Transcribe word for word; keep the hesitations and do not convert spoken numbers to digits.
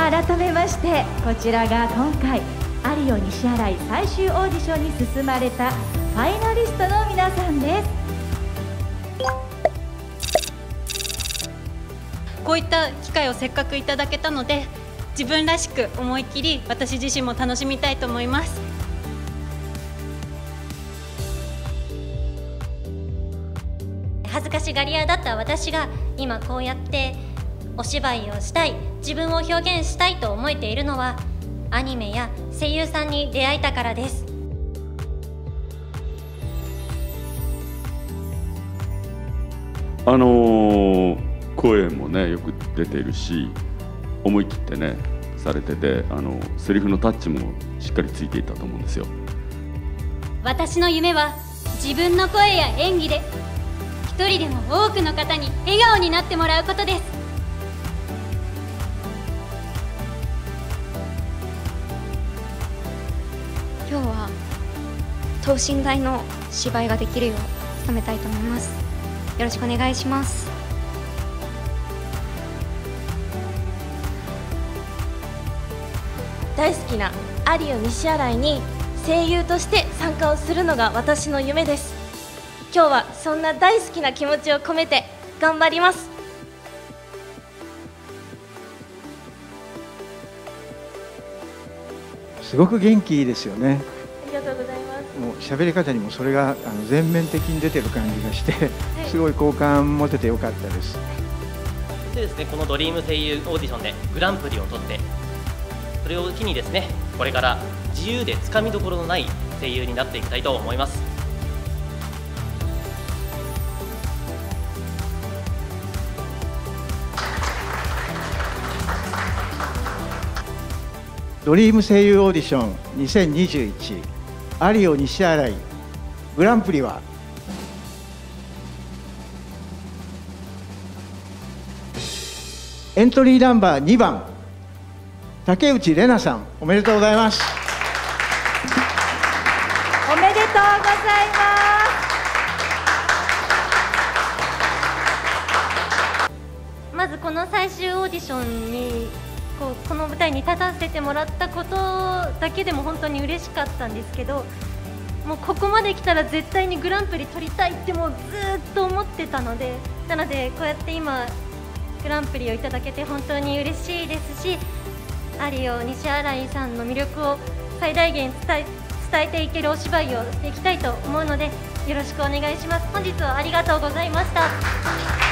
改めましてこちらが今回有オ西新井最終オーディションに進まれたファイナリストの皆さんです。 こういった機会をせっかくいただけたので、自分らしく思い切り私自身も楽しみたいと思います。 恥ずかしがり屋だった私が今こうやってお芝居をしたい、自分を表現したいと思えているのはアニメや声優さんに出会えたからです。 あのー、声もねよく出ているし、思い切ってねされてて、あのセリフのタッチもしっかりついていたと思うんですよ。 私の夢は自分の声や演技で一人でも多くの方に笑顔になってもらうことです。 今日は等身大の芝居ができるよう努めたいと思います。よろしくお願いします。 大好きな有オ西新井に声優として参加をするのが私の夢です。今日はそんな大好きな気持ちを込めて頑張ります。 すごく元気ですよね。 ありがとうございます。 もう喋り方にもそれがあの全面的に出てる感じがして、はい、すごい好感持ててよかったです。 でですね、このドリーム声優オーディションでグランプリを取って、それを機にですね、これから自由でつかみどころのない声優になっていきたいと思います。 ドリーム声優オーディションにせんにじゅういち有オ西新井グランプリはエントリーナンバーにばん竹内玲奈さん、おめでとうございます。 おめでとうございます。まずこの最終オーディションにこうこの舞台に立たせてもらったことだけでも本当に嬉しかったんですけど、もうここまで来たら絶対にグランプリ取りたいってもうずっと思ってたので、なのでこうやって今グランプリをいただけて本当に嬉しいですし、有オ西新井さんの魅力を最大限伝え、伝えていけるお芝居をしていきたいと思うので、よろしくお願いします。本日はありがとうございました。